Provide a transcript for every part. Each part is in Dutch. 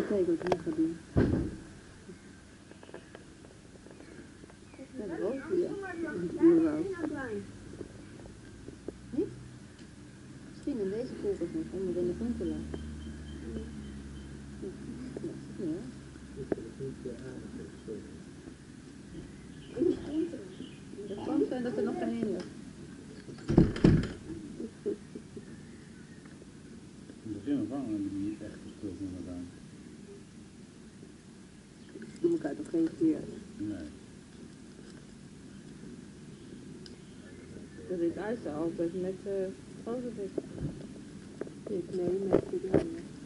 kijken wat ik nu ga doen. Ja, dat was ja. Niet? Misschien in deze koelkast nog, om het in de grond te laten. Ja. Het kan zijn dat er nog geen in is. In het begin van hebben die niet echt gespeeld met elkaar. Doe elkaar toch geen keer. Nee. Dat is Aysa altijd met foto's. Nee, met de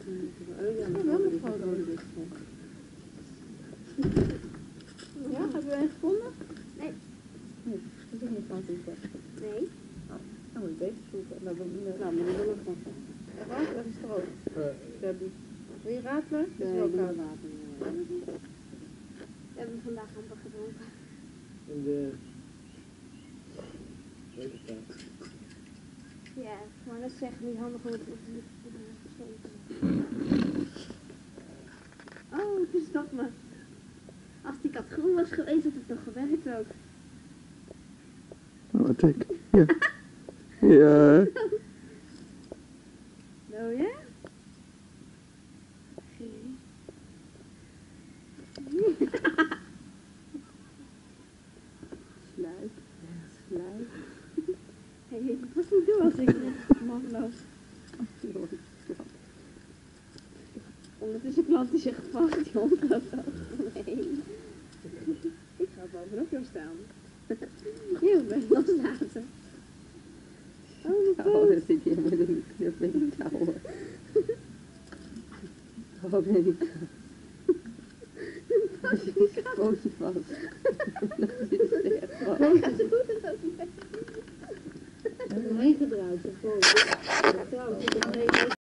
ja, hebben we een gevonden? Nee. Nee, dat is niet van zoeken. Nee. Dan moet je beter zoeken. Nou, maar die wil ik gewoon. Wat? Dat is droog. Wil je ratelen? Dat is wel koud water. We hebben vandaag amper gedronken. In de... Weet ik dat. Ja, maar dat is echt niet handig om het op de Oh, het is dat me. Als die kat groen was geweest, had het toch gewerkt ook. Wat ik. Ja. Ja. Nou ja? Sluit. Sluit. Hé, wat moet ik doen als ik mag nou? Ondertussen klant die zich gepakt, die hond gaat zo. Nee. Ik ga bovenop jou staan. Je bent loslaten. Oh, mijn Oh, poot. dan zit je met een knup in de touwen. Oh, nee, die als je die pootje vast. Dan zit ze echt vast. Hij doet het ook niet. Meegedraaid, je pootje. Trouwens, ik heb